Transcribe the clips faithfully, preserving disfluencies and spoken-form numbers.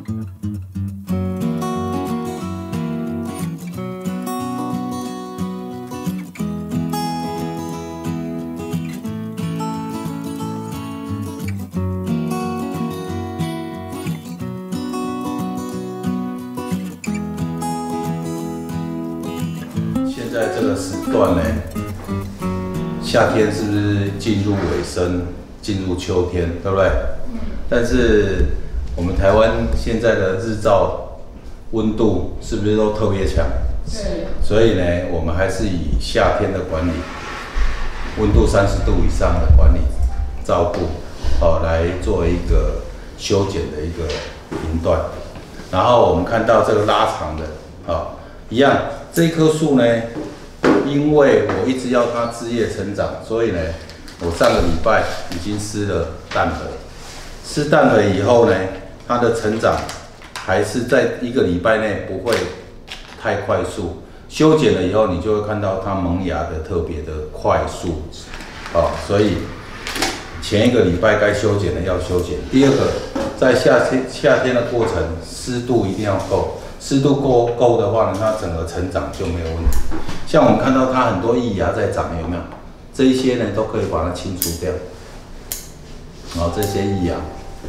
现在这个时段呢，夏天是不是进入尾声，进入秋天，对不对？但是我们台湾现在的日照温度是不是都特别强？ 是。 所以呢，我们还是以夏天的管理，温度三十度以上的管理照顾，好、哦、来做一个修剪的一个频段。然后我们看到这个拉长的，好、哦，一样，这一棵树呢，因为我一直要它枝叶成长，所以呢，我上个礼拜已经施了氮肥。施氮肥以后呢，它的成长还是在一个礼拜内不会太快速。修剪了以后，你就会看到它萌芽的特别的快速，好、哦，所以前一个礼拜该修剪的要修剪。第二个，在夏天夏天的过程，湿度一定要够，湿度够够的话呢，它整个成长就没有问题。像我们看到它很多异芽在长，有没有？这一些呢都可以把它清除掉。然后这些异芽，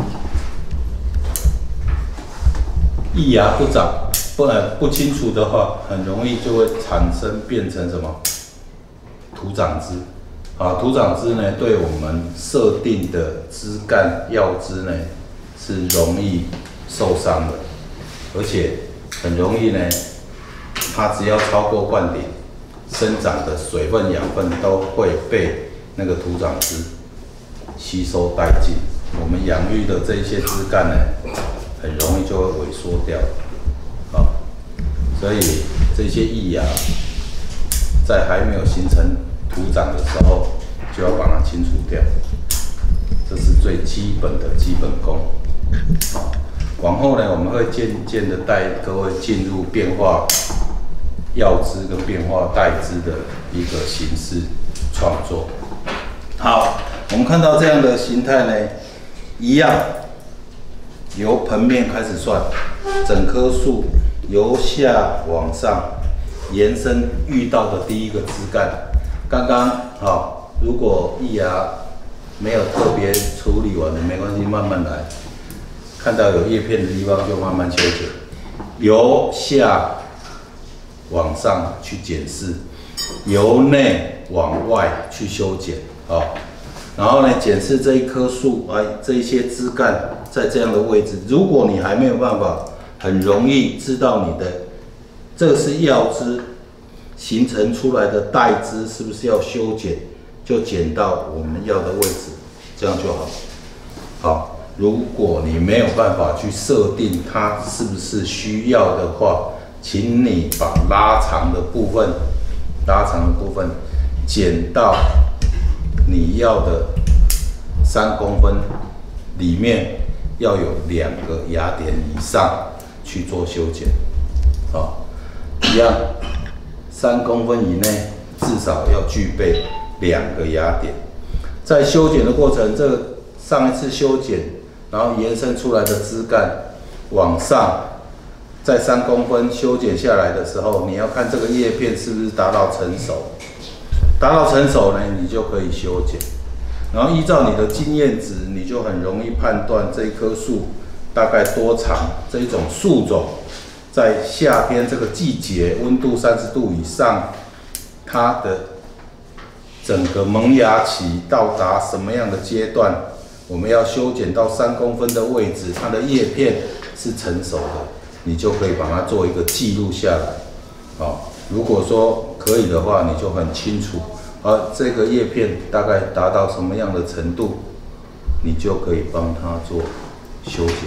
异芽不长，不然不清除的话，很容易就会产生变成什么土长枝。啊，土长枝呢，对我们设定的枝干药枝呢是容易受伤的，而且很容易呢，它只要超过灌顶，生长的水分、养分都会被那个土长枝吸收殆尽。我们养育的这些枝干呢，很容易就会萎缩掉。好，所以这些异芽在还没有形成土长的时候，就要把它清除掉。这是最基本的基本功。好，往后呢，我们会渐渐的带各位进入变化药枝跟变化带枝的一个形式创作。好，我们看到这样的形态呢，一样由盆面开始算，整棵树由下往上延伸遇到的第一个枝干。刚刚好，如果异芽没有特别处理完的，没关系，慢慢来。看到有叶片的地方就慢慢修剪，由下往上去检视，由内往外去修剪，好、哦。然后呢，检视这一棵树，哎，这一些枝干在这样的位置，如果你还没有办法很容易知道你的这个是药枝形成出来的带枝是不是要修剪，就剪到我们要的位置，这样就好。好，如果你没有办法去设定它是不是需要的话，请你把拉长的部分，拉长的部分剪到你要的三公分里面，要有两个芽点以上去做修剪。好，一样，三公分以内至少要具备两个芽点。在修剪的过程，这个上一次修剪，然后延伸出来的枝干往上，在三公分修剪下来的时候，你要看这个叶片是不是达到成熟。达到成熟呢，你就可以修剪。然后依照你的经验值，你就很容易判断这一棵树大概多长。这一种树种在夏天这个季节，温度三十度以上，它的整个萌芽期到达什么样的阶段，我们要修剪到三公分的位置，它的叶片是成熟的，你就可以把它做一个记录下来。好，如果说可以的话，你就很清楚，而这个叶片大概达到什么样的程度，你就可以帮它做修剪。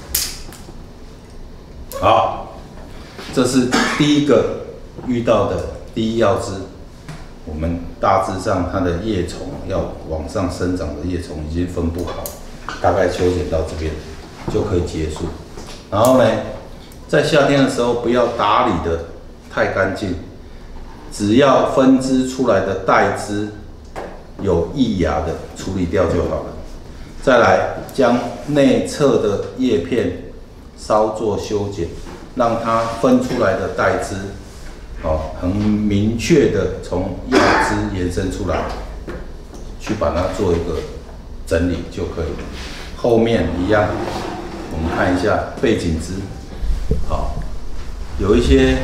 好，这是第一个遇到的第一要枝。我们大致上它的叶丛要往上生长的叶丛已经分布好，大概修剪到这边就可以结束。然后呢，在夏天的时候不要打理的太干净，只要分支出来的带枝有异芽的处理掉就好了。再来将内侧的叶片稍作修剪，让它分出来的带枝，哦，很明确的从叶枝延伸出来，去把它做一个整理就可以了。后面一样，我们看一下背景枝，好，有一些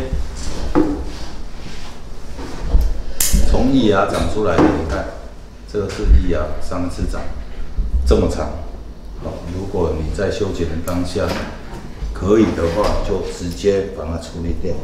从异芽长出来的，你看，这个是异芽，上一次长这么长。好，如果你在修剪的当下可以的话，就直接把它处理掉。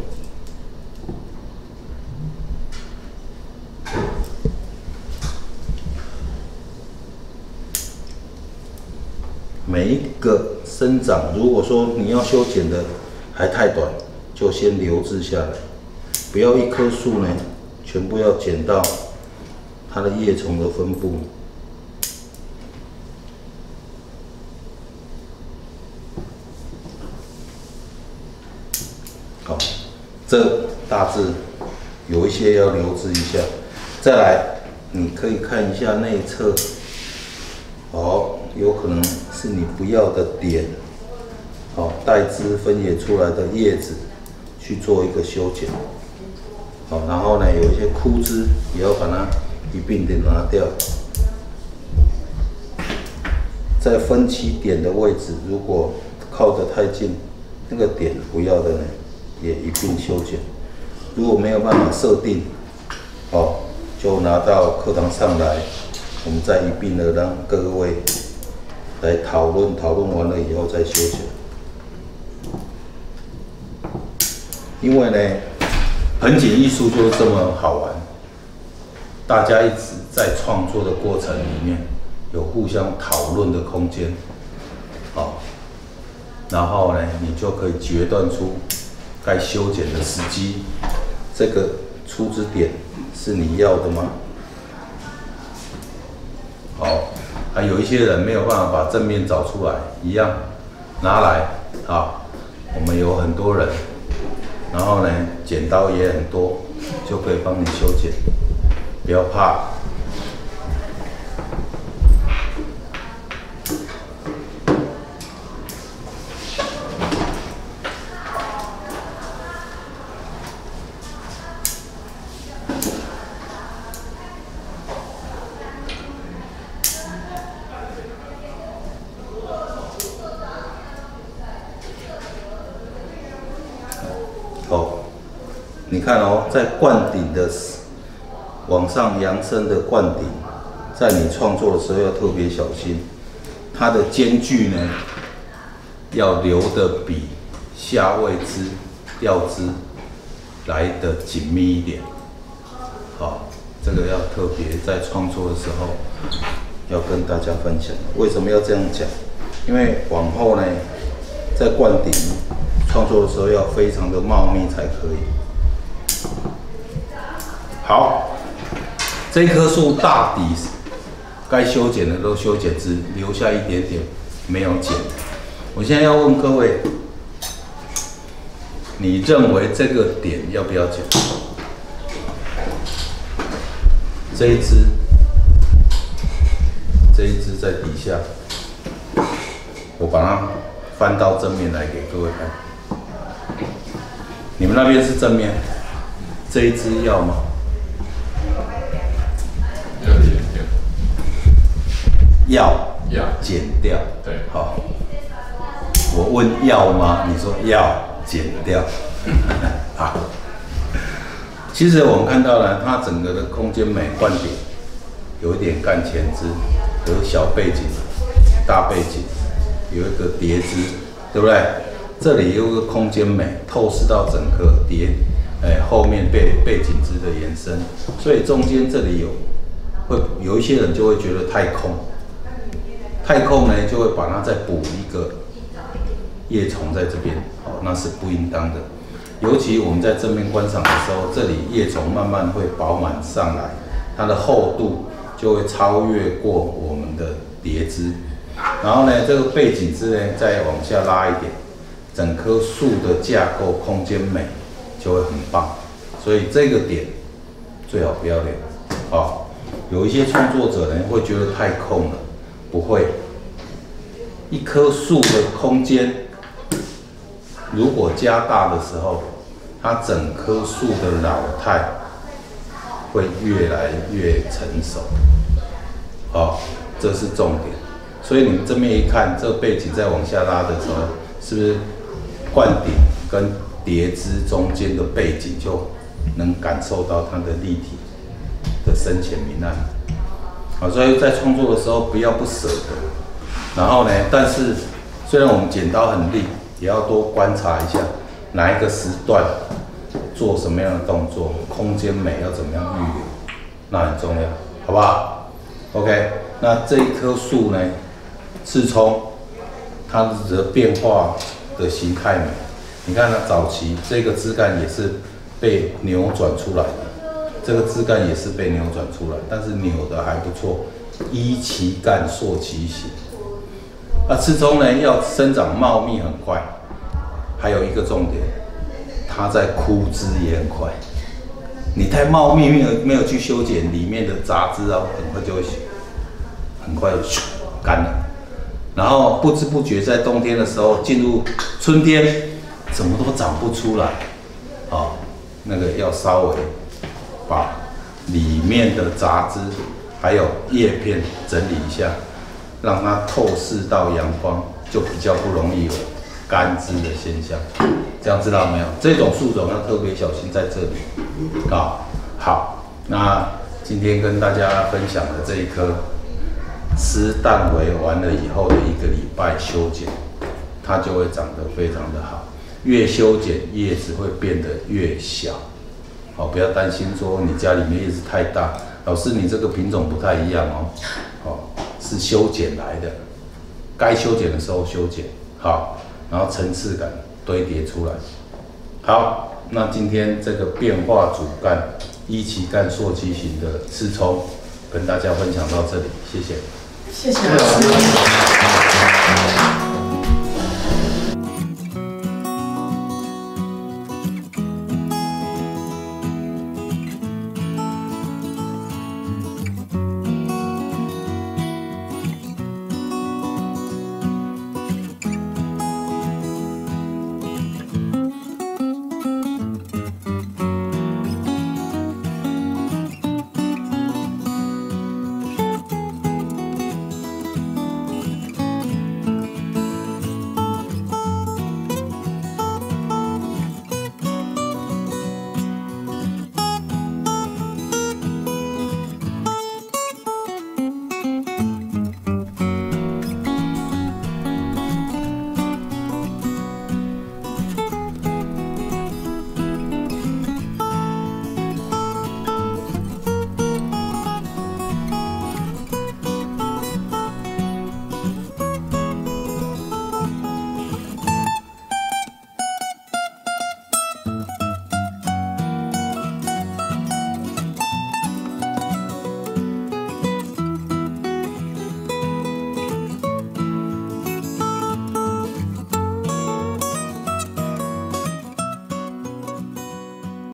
每一个生长，如果说你要修剪的还太短，就先留置下来，不要一棵树呢全部要剪到它的叶丛的分布。好，这大致有一些要留置一下。再来，你可以看一下内侧，好，有可能是你不要的点，好，带枝分野出来的叶子去做一个修剪。好，然后呢，有一些枯枝也要把它一并的拿掉。在分歧点的位置，如果靠得太近，那个点不要的呢，也一并修剪。如果没有办法设定，好，就拿到课堂上来，我们再一并的让各位来讨论，讨论完了以后再修剪。因为呢，盆景艺术就是这么好玩，大家一直在创作的过程里面有互相讨论的空间，好，然后呢，你就可以决断出该修剪的时机，这个出枝点是你要的吗？好，还有一些人没有办法把正面找出来，一样拿来啊，我们有很多人，然后呢，剪刀也很多，就可以帮你修剪，不要怕。哦，你看哦，在灌顶的往上扬升的灌顶，在你创作的时候要特别小心，它的间距呢要留的比下位枝、吊枝来的紧密一点。好，这个要特别在创作的时候要跟大家分享。为什么要这样讲？因为往后呢，在灌顶创作的时候要非常的茂密才可以。好，这棵树大抵该修剪的都修剪，只留下一点点没有剪。我现在要问各位，你认为这个点要不要剪？这一支，这一支在底下，我把它翻到正面来给各位看。你们那边是正面，这一支要吗？ 要剪掉。 要。 要。 剪掉。 对。 好。我问要吗？你说要，剪掉。好。其实我们看到了，它整个的空间美灌顶，有一点干前枝，有小背景、大背景，有一个叠枝，对不对？这里有一个空间美，透视到整个叠，哎，后面背背景枝的延伸，所以中间这里有，会有一些人就会觉得太空，太空呢就会把它再补一个叶丛在这边，哦，那是不应当的。尤其我们在正面观赏的时候，这里叶丛慢慢会饱满上来，它的厚度就会超越过我们的叠枝。然后呢，这个背景枝呢再往下拉一点，整棵树的架构空间美就会很棒。所以这个点最好不要留。好，有一些创作者呢会觉得太空了，不会。一棵树的空间如果加大的时候，它整棵树的老态会越来越成熟。哦，这是重点。所以你们正面一看，这个背景再往下拉的时候，是不是灌顶跟叠枝中间的背景就能感受到它的立体的深浅明暗？好，所以在创作的时候不要不舍得。然后呢，但是虽然我们剪刀很利，也要多观察一下哪一个时段做什么样的动作，空间美要怎么样预留，那很重要，好不好 ？OK， 那这一棵树呢，刺葱，它的变化的形态美，你看它早期这个枝干也是被扭转出来的，这个枝干也是被扭转出来，但是扭的还不错，依其干溯其形。那刺葱呢，要生长茂密很快，还有一个重点，它在枯枝也很快。你太茂密，没有没有去修剪里面的杂质啊，很快就会很快就干了。然后不知不觉在冬天的时候进入春天，怎么都长不出来。哦，那个要稍微把里面的杂质还有叶片整理一下，让它透视到阳光，就比较不容易有干枝的现象。这样知道没有？这种树种要特别小心在这里。好，好，那今天跟大家分享的这一棵湿氮肥完了以后的一个礼拜修剪，它就会长得非常的好。越修剪叶子会变得越小。好，不要担心说你家里面叶子太大，老师你这个品种不太一样哦。好，是修剪来的，该修剪的时候修剪。好，然后层次感堆叠出来。好，那今天这个变化主干、依其干溯其形的刺葱，跟大家分享到这里，谢谢。 谢谢老师。